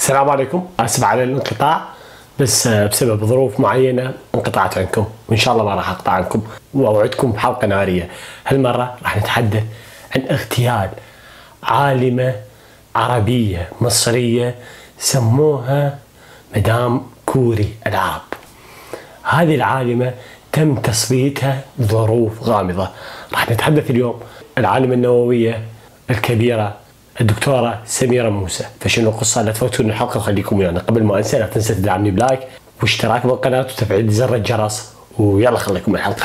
السلام عليكم، اسف على الانقطاع بس بسبب ظروف معينة انقطعت عنكم، وان شاء الله ما راح اقطع عنكم واوعدكم بحلقة نارية. هالمرة راح نتحدث عن اغتيال عالمة عربية مصرية سموها مدام كوري العرب. هذه العالمة تم تصفيتها بظروف غامضة. راح نتحدث اليوم العالمة النووية الكبيرة الدكتورة سميرة موسى. فشنو القصة؟ لا تفوتون الحلقة وخليكم ويانا. قبل ما انسى لا تنسى تدعمني بلايك واشتراك بالقناة وتفعيل زر الجرس، ويلا خليكم الحلقة.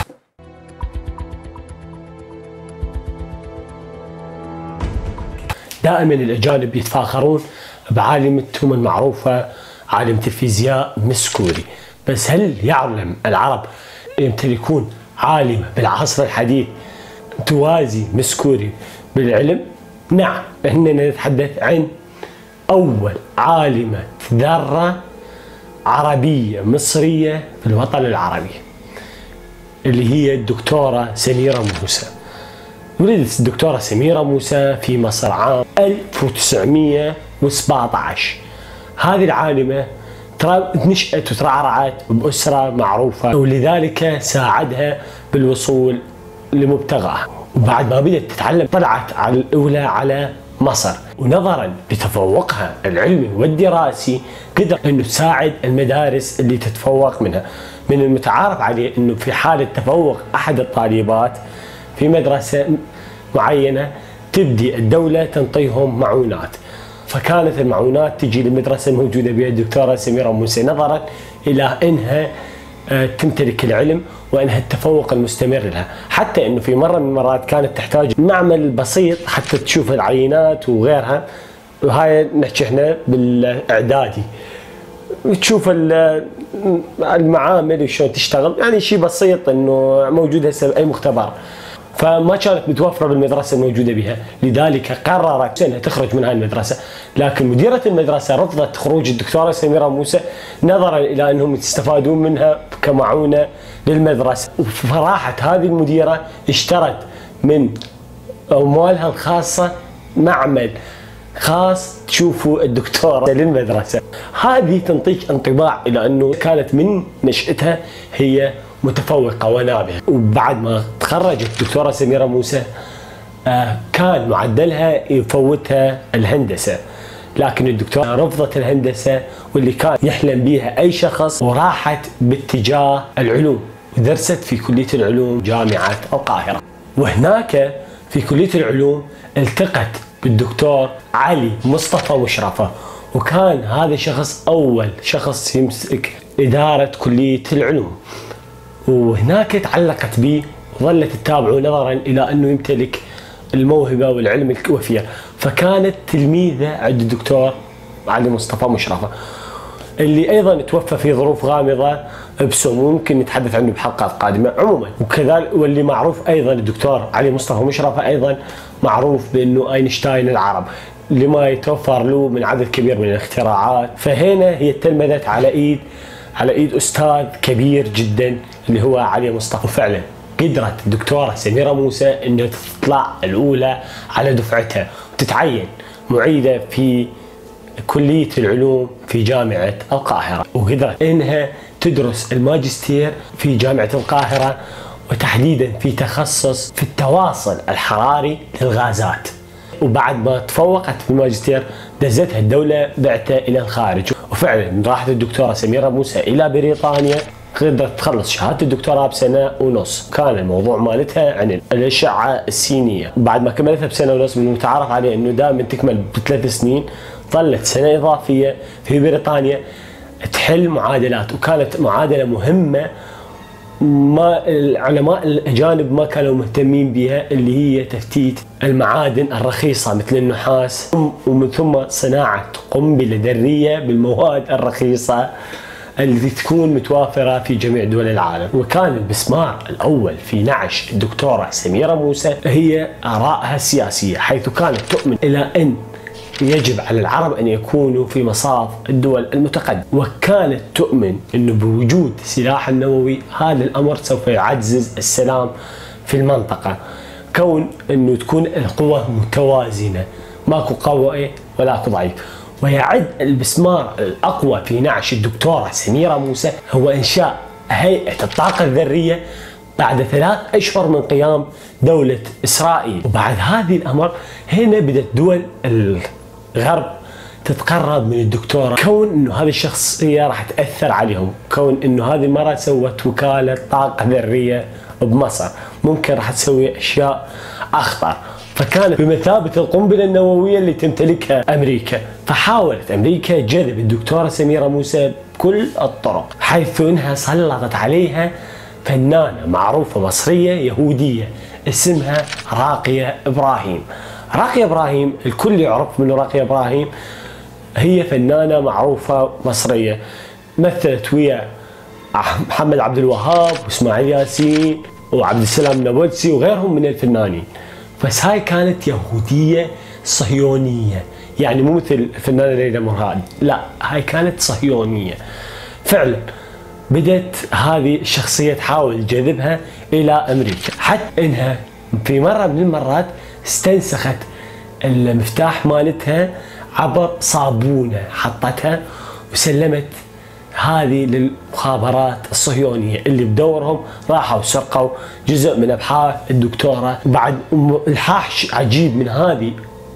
دائما الاجانب يتفاخرون بعالمتهم المعروفة عالمة الفيزياء مس كوري، بس هل يعلم العرب يمتلكون عالمة بالعصر الحديث توازي مس كوري بالعلم؟ نعم، إننا نتحدث عن أول عالمة ذرة عربية مصرية في الوطن العربي، اللي هي الدكتورة سميرة موسى. ولدت الدكتورة سميرة موسى في مصر عام 1917. هذه العالمة نشأت وترعرعت بأسرة معروفة، ولذلك ساعدها بالوصول لمبتغاها. وبعد ما بدأت تتعلم طلعت على الأولى على مصر، ونظرا لتفوقها العلمي والدراسي قدر أنه تساعد المدارس اللي تتفوق منها. من المتعارف عليه أنه في حالة تفوق أحد الطالبات في مدرسة معينة تبدي الدولة تنطيهم معونات، فكانت المعونات تجي للمدرسة الموجودة بها الدكتورة سميرة موسى، نظرا إلى أنها تمتلك العلم وأنها التفوق المستمر لها. حتى أنه في مرة من المرات كانت تحتاج معمل بسيط حتى تشوف العينات وغيرها، وهاي نحكي احنا بالإعدادي، وتشوف المعامل وشلون تشتغل، يعني شيء بسيط انه موجود هسه باي مختبر. فما كانت متوفره بالمدرسه الموجوده بها، لذلك قررت انها تخرج من هاي المدرسه، لكن مديره المدرسه رفضت خروج الدكتوره سميره موسى نظرا الى انهم يستفادون منها كمعونه للمدرسه. فراحت هذه المديره اشترت من اموالها الخاصه معمل خاص تشوفوا الدكتورة للمدرسة. هذه تنطيك انطباع إلى أنه كانت من نشأتها هي متفوقة ونابهة. وبعد ما تخرجت الدكتورة سميرة موسى كان معدلها يفوتها الهندسة، لكن الدكتورة رفضت الهندسة واللي كان يحلم بها أي شخص، وراحت باتجاه العلوم ودرست في كلية العلوم جامعة القاهرة. وهناك في كلية العلوم التقت بالدكتور علي مصطفى مشرفة، وكان هذا شخص أول شخص يمسك إدارة كلية العلوم، وهناك تعلقت به وظلت تتابعه نظرا إلى أنه يمتلك الموهبة والعلم الوفير. فكانت تلميذة عند الدكتور علي مصطفى مشرفة، اللي أيضا توفى في ظروف غامضة بسم، وممكن نتحدث عنه بحلقات قادمة عموما. وكذلك واللي معروف أيضا الدكتور علي مصطفى مشرفة أيضا معروف بأنه أينشتاين العرب، لما يتوفر له من عدد كبير من الاختراعات. فهنا هي تلمذت على ايد استاذ كبير جدا اللي هو علي مصطفى. وفعلا قدرت الدكتوره سميره موسى انها تطلع الاولى على دفعتها وتتعين معيده في كليه العلوم في جامعه القاهره، وقدرت انها تدرس الماجستير في جامعه القاهره، وتحديدا في تخصص في التواصل الحراري للغازات. وبعد ما تفوقت في الماجستير دزتها الدولة بعثة إلى الخارج، وفعلا راحت الدكتورة سميرة موسى إلى بريطانيا، قدرت تخلص شهادة الدكتوراه بسنة ونص. كان الموضوع مالتها عن الأشعة السينية. بعد ما كملتها بسنة ونص، من المتعارف عليه أنه دائما تكمل ب3 سنين، ظلت سنة إضافية في بريطانيا تحل معادلات، وكانت معادلة مهمة ما العلماء الأجانب ما كانوا مهتمين بها، اللي هي تفتيت المعادن الرخيصة مثل النحاس، ومن ثم صناعة قنبلة ذرية بالمواد الرخيصة التي تكون متوافرة في جميع دول العالم. وكان المسمار الأول في نعش الدكتورة سميرة موسى هي آرائها السياسية، حيث كانت تؤمن إلى أن يجب على العرب أن يكونوا في مصاف الدول المتقدمة، وكانت تؤمن أنه بوجود سلاح النووي هذا الأمر سوف يعزز السلام في المنطقة، كون أنه تكون القوة متوازنة، ماكو قوة ولا ضعيف. ويعد المسمار الأقوى في نعش الدكتورة سميرة موسى هو إنشاء هيئة الطاقة الذرية بعد 3 أشهر من قيام دولة إسرائيل. وبعد هذه الأمر هنا بدأت دول الغرب تتقرب من الدكتورة، كون انه هذه الشخصية راح تأثر عليهم، كون انه هذه المرة سوت وكالة طاقة ذرية بمصر، ممكن راح تسوي اشياء اخطر، فكانت بمثابة القنبلة النووية اللي تمتلكها امريكا. فحاولت امريكا جذب الدكتورة سميرة موسى بكل الطرق، حيث انها سلطت عليها فنانة معروفة مصرية يهودية اسمها راقية ابراهيم. راقية ابراهيم الكل يعرف منه راقية ابراهيم، هي فنانة معروفة مصرية، مثلت ويا محمد عبد الوهاب واسماعيل ياسين وعبد السلام النابلسي وغيرهم من الفنانين. بس هاي كانت يهودية صهيونية، يعني مو مثل الفنانة ليلى مراد، لا هاي كانت صهيونية فعلا. بدت هذه الشخصية تحاول جذبها إلى أمريكا، حتى إنها في مرة من المرات استنسخت المفتاح مالتها عبر صابونة حطتها وسلمت هذه للمخابرات الصهيونية اللي بدورهم راحوا سرقوا جزء من أبحاث الدكتورة. بعد إلحاح عجيب من هذه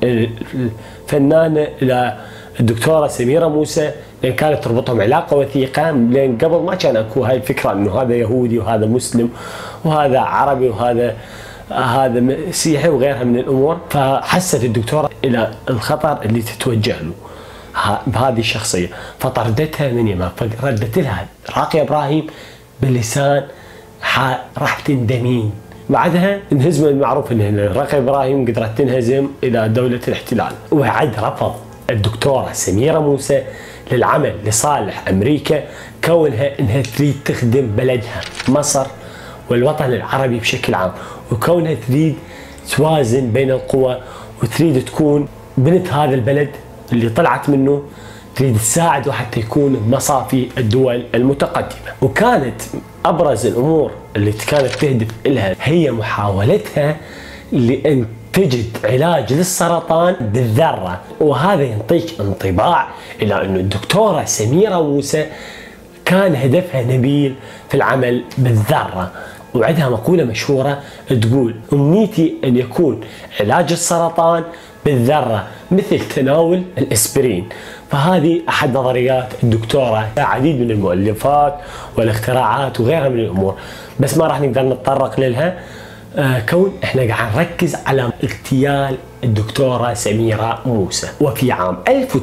الفنانة إلى الدكتورة سميرة موسى، لأن كانت تربطهم علاقة وثيقة، لأن قبل ما كان أكو هاي الفكرة إنه هذا يهودي وهذا مسلم وهذا عربي وهذا مسيحي وغيرها من الأمور. فحست الدكتورة إلى الخطر اللي تتوجه له بهذه الشخصية، فطردتها من يمها. فردت لها راقية إبراهيم باللسان راح تندمين. بعدها انهزم، المعروف ان راقية إبراهيم قدرت تنهزم إلى دولة الاحتلال. وعد رفض الدكتورة سميرة موسى للعمل لصالح أمريكا، كونها انها تريد تخدم بلدها مصر والوطن العربي بشكل عام، وكونها تريد توازن بين القوى وتريد تكون بنت هذا البلد اللي طلعت منه، تريد تساعده حتى يكون بمصافي الدول المتقدمة. وكانت أبرز الأمور اللي كانت تهدف إلها هي محاولتها لأن تجد علاج للسرطان بالذرة، وهذا ينطيك انطباع إلى أن الدكتورة سميرة موسى كان هدفها نبيل في العمل بالذرة. وعندها مقولة مشهورة تقول: أمنيتي أن يكون علاج السرطان بالذرة مثل تناول الإسبرين. فهذه أحد نظريات الدكتورة، عديد من المؤلفات والاختراعات وغيرها من الأمور، بس ما راح نقدر نتطرق لها كون احنا قاعد نركز على اغتيال الدكتورة سميرة موسى. وفي عام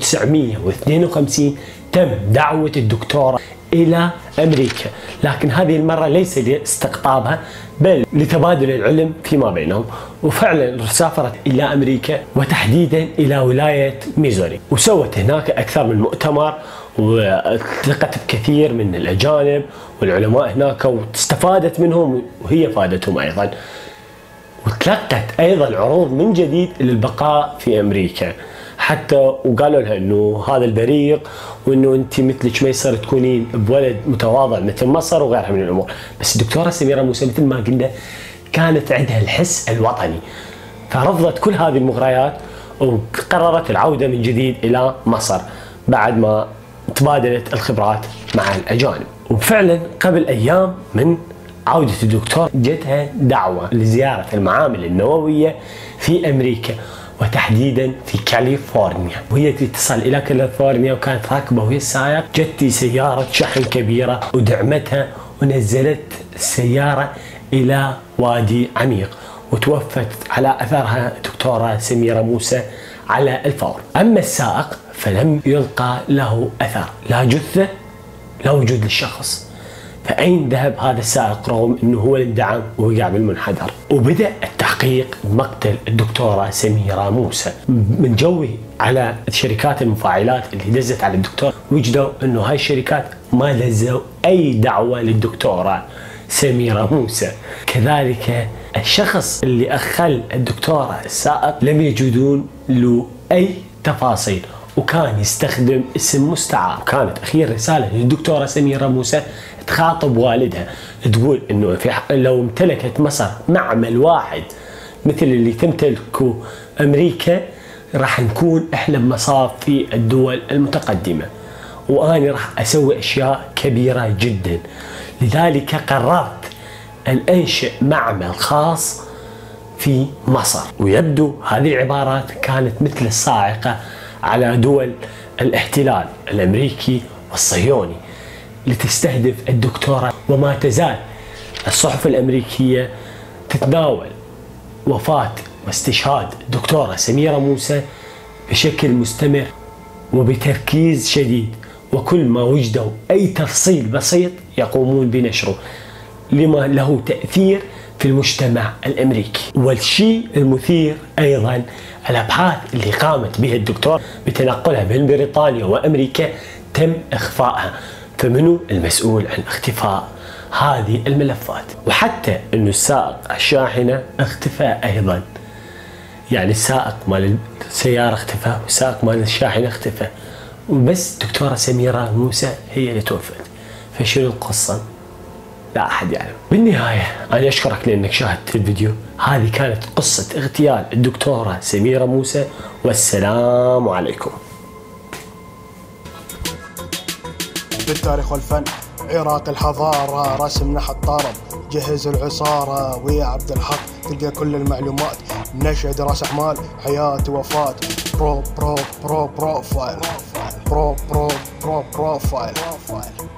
1952 تم دعوة الدكتورة إلى أمريكا، لكن هذه المرة ليس لاستقطابها بل لتبادل العلم فيما بينهم. وفعلا سافرت إلى أمريكا وتحديدا إلى ولاية ميزوري، وسوت هناك أكثر من مؤتمر والتقت بكثير من الأجانب والعلماء هناك واستفادت منهم وهي فادتهم أيضا. وتلقت أيضا عروض من جديد للبقاء في أمريكا، حتى وقالوا لها انه هذا البريق وانه انت مثلك ما يصير تكونين بولد متواضع مثل مصر وغيرها من الامور. بس الدكتوره سميره موسى مثل ما قلنا كانت عندها الحس الوطني، فرفضت كل هذه المغريات وقررت العوده من جديد الى مصر بعد ما تبادلت الخبرات مع الاجانب. وفعلا قبل ايام من عوده الدكتور جتها دعوه لزياره المعامل النوويه في امريكا وتحديدا في كاليفورنيا. وهي تصل الى كاليفورنيا وكانت راكبه وهي السائق جت سياره شحن كبيره ودعمتها ونزلت السياره الى وادي عميق، وتوفت على اثرها الدكتوره سميره موسى على الفور. اما السائق فلم يلقى له اثر، لا جثه لا وجود للشخص. فأين ذهب هذا السائق رغم أنه هو اللي اندعم ووقع بالمنحدر؟ وبدأ التحقيق بمقتل الدكتورة سميرة موسى. من جوي على شركات المفاعلات اللي دزت على الدكتور، وجدوا أنه هاي الشركات ما دزوا أي دعوة للدكتورة سميرة موسى. كذلك الشخص اللي أخل الدكتورة السائق لم يجدون له أي تفاصيل، وكان يستخدم اسم مستعار. كانت أخير رسالة للدكتورة سميرة موسى تخاطب والدها تقول انه لو امتلكت مصر معمل واحد مثل اللي تمتلكه امريكا راح نكون احنا بمصاف في الدول المتقدمة، وأنا راح أسوي أشياء كبيرة جدا. لذلك قررت أن أنشئ معمل خاص في مصر. ويبدو هذه العبارات كانت مثل الصاعقة على دول الاحتلال الأمريكي والصهيوني لتستهدف الدكتورة، وما تزال الصحف الأمريكية تتناول وفاة واستشهاد الدكتورة سميرة موسى بشكل مستمر وبتركيز شديد، وكل ما وجدوا أي تفصيل بسيط يقومون بنشره لما له تأثير في المجتمع الأمريكي. والشيء المثير أيضا الأبحاث اللي قامت بها الدكتور بتنقلها بين بريطانيا وأمريكا تم إخفائها، فمنو المسؤول عن اختفاء هذه الملفات؟ وحتى أنه السائق الشاحنة اختفى أيضا، يعني السائق مال السيارة اختفى والسائق مال الشاحنة اختفى، وبس دكتورة سميرة موسى هي اللي توفت. فشنو القصة؟ لا أحد يعلم. بالنهاية أنا أشكرك لأنك شاهدت الفيديو. هذه كانت قصة اغتيال الدكتورة سميرة موسى، والسلام عليكم. بالتاريخ والفن عراق الحضارة، رسم نحت طرب، جهز العصارة ويا عبد الحق تلقى كل المعلومات. نشأ راس أعمال حياة ووفاة. برو برو برو بروفايل برو برو برو بروفايل.